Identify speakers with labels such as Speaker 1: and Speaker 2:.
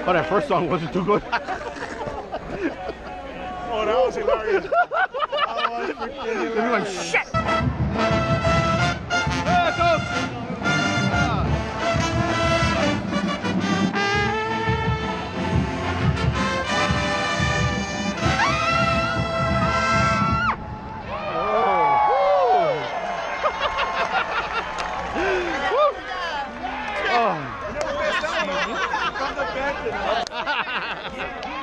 Speaker 1: Oh, that first song wasn't too good.
Speaker 2: Oh, that was hilarious. That was freaking hilarious.
Speaker 1: Shit!
Speaker 2: From the back.